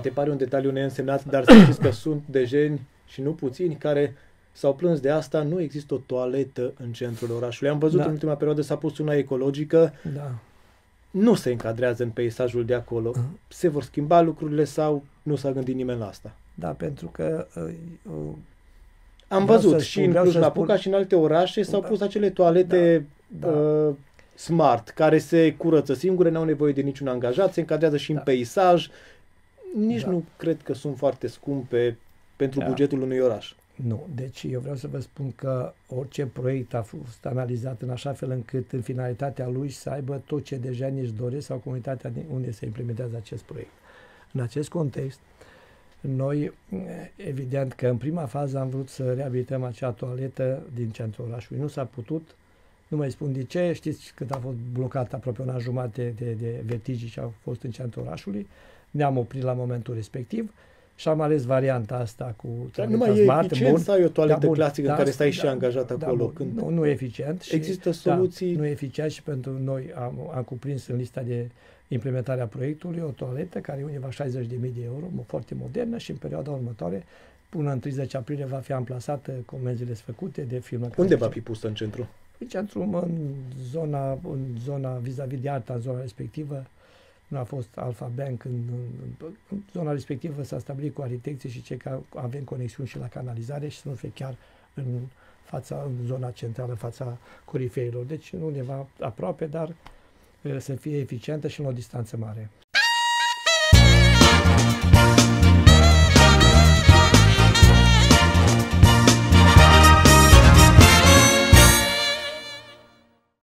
Poate pare un detaliu neînsemnat, dar să știți că sunt dejeni și nu puțini care s-au plâns de asta. Nu există o toaletă în centrul orașului. Am văzut în ultima perioadă s-a pus una ecologică. Da. Nu se încadrează în peisajul de acolo. Se vor schimba lucrurile sau nu s-a gândit nimeni la asta? Da, pentru că am văzut și în Cluj-Napoca și în alte orașe s-au pus acele toalete smart, care se curăță singure, n-au nevoie de niciun angajat, se încadrează și în peisaj. Nici nu cred că sunt foarte scumpe pentru bugetul unui oraș. Nu, deci eu vreau să vă spun că orice proiect a fost analizat în așa fel încât în finalitatea lui să aibă tot ce deja își doresc sau comunitatea unde se implementează acest proiect. În acest context, noi, evident că în prima fază am vrut să reabilităm acea toaletă din centrul orașului. Nu s-a putut, nu mai spun de ce, știți cât a fost blocat aproape una jumate de vertigii ce au fost în centrul orașului. Ne-am oprit la momentul respectiv și am ales varianta asta cu toaleta smart. Nu mai e eficient să ai o toaletă clasică în care stai și angajat acolo? Când nu e eficient. Și, există soluții? Nu e eficient și pentru noi am cuprins în lista de implementarea proiectului o toaletă care e undeva 60.000 de euro, foarte modernă și în perioada următoare, până în 30 aprilie, va fi amplasată, comenzile făcute de firmă. Unde va fi pusă în centru? În centru, în zona vis-a-vis de arta, în zona respectivă. Nu a fost Alpha Bank, în zona respectivă s-a stabilit cu arhitecții și cei care avem conexiuni și la canalizare și să nu fie chiar în zona centrală, în fața corifeilor. Deci undeva aproape, dar să fie eficientă și în o distanță mare.